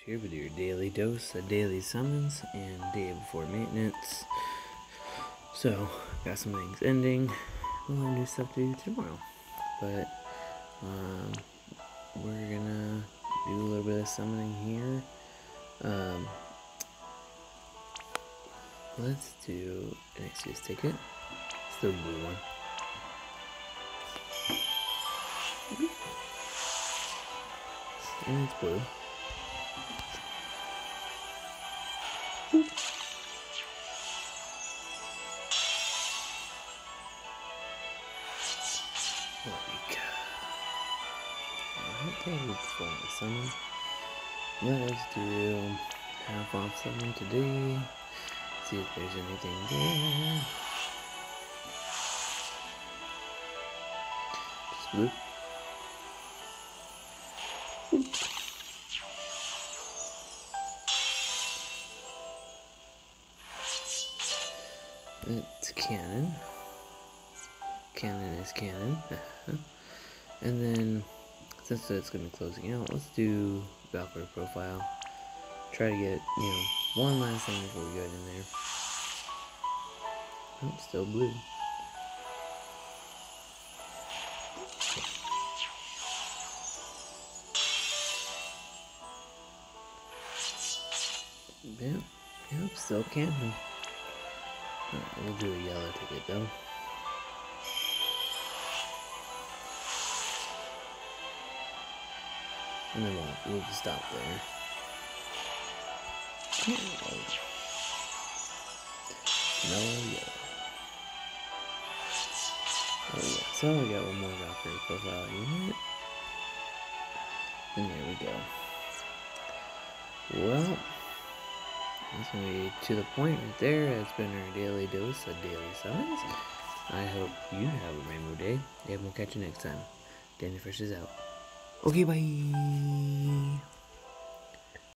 here with your daily dose of daily summons and day before maintenance. So, got some things ending. We'll have new stuff to do tomorrow. But, we're gonna do a little bit of summoning here. Let's do an excuse ticket. It's the blue one. And it's blue. There we go. Alright, thank you for the summon. Let us do half off summon today. See if there's anything there. Just blue. It's cannon. Cannon is cannon. And then, since it's going to be closing out, let's do Valkyrie profile. Try to get, one last thing before we go in there. Oh, still blue. Yep, still cannon. We'll do a yellow ticket though. And then we'll just stop there. No yellow. Oh yeah, so we got one more Valkyrie profile unit. And there we go. Well, that's going to be to the point right there. That's been our daily dose of daily summons. I hope you have a rainbow day, and we'll catch you next time. Danny Fresh is out. Okay, bye!